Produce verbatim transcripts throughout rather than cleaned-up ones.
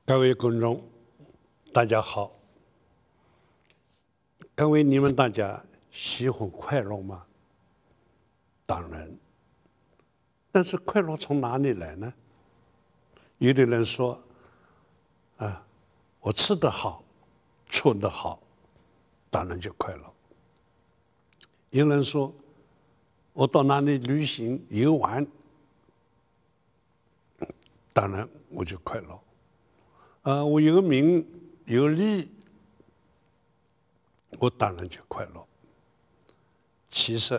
各位观众，大家好。各位，你们大家喜欢快乐吗？当然。但是快乐从哪里来呢？有的人说，啊，我吃得好，穿得好，当然就快乐。有人说，我到哪里旅行游玩，当然我就快乐。呃，我有名有利，我当然就快乐。其实，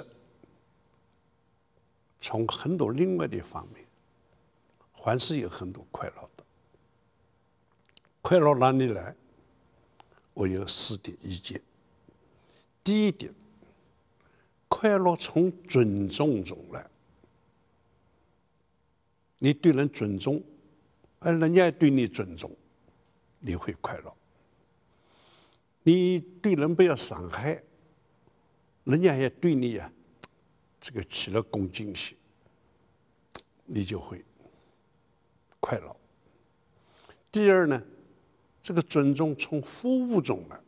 从很多另外的方面，还是有很多快乐的。快乐哪里来？我有四点意见。第一点，快乐从尊重中来。你对人尊重，而人家也对你尊重，你会快乐。你对人不要伤害，人家也对你呀、啊，这个起了恭敬心，你就会快乐。第二呢，这个尊重从服务中来，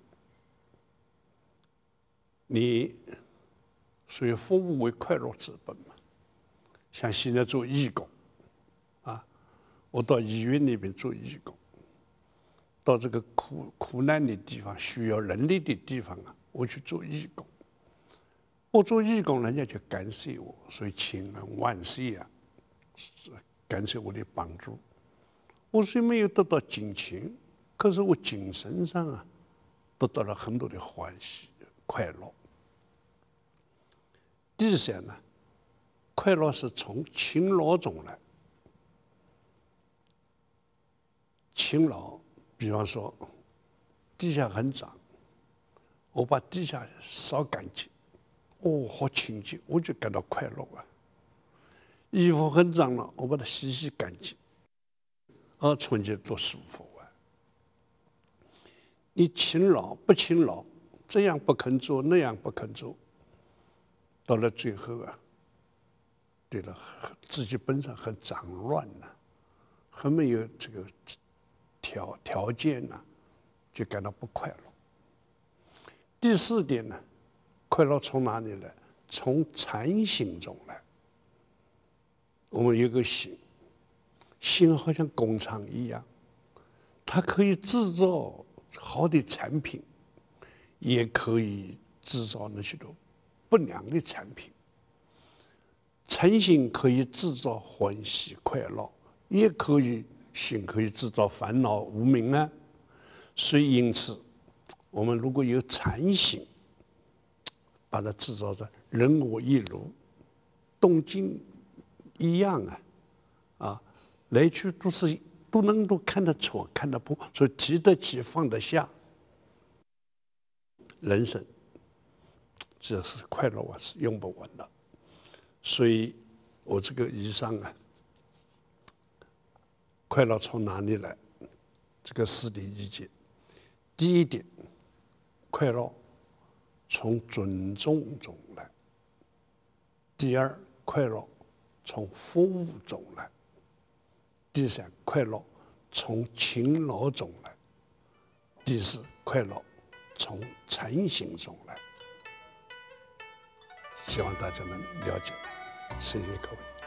你所以服务为快乐之本嘛。像现在做义工，啊，我到医院那边做义工。到这个苦苦难的地方、需要人力的地方啊，我去做义工。我做义工，人家就感谢我，所以请人万岁啊，感谢我的帮助。我虽没有得到金钱，可是我精神上啊，得到了很多的欢喜、快乐。第三呢，快乐是从勤劳中来，勤劳。比方说，地下很脏，我把地下扫干净，哦，好清净，我就感到快乐啊。衣服很脏了，我把它洗洗干净，啊，穿起来多舒服啊。你勤劳不勤劳，这样不肯做，那样不肯做，到了最后啊，对了，自己本身很脏乱呐、啊，很没有这个。条条件呢、啊，就感到不快乐。第四点呢，快乐从哪里来？从禅心中来。我们有个心，心好像工厂一样，它可以制造好的产品，也可以制造那许多不良的产品。禅心可以制造欢喜快乐，也可以。心可以制造烦恼无明啊，所以因此，我们如果有禅心，把它制造的人我一如，动静一样啊，啊，来去都是都能够看得出、看得破，所以提得起、放得下，人生这是快乐啊，是用不完的。所以我这个以上啊。快乐从哪里来？这个四点意见。第一点，快乐从尊重中来；第二，快乐从服务中来；第三，快乐从勤劳中来；第四，快乐从禅心中来。希望大家能了解，谢谢各位。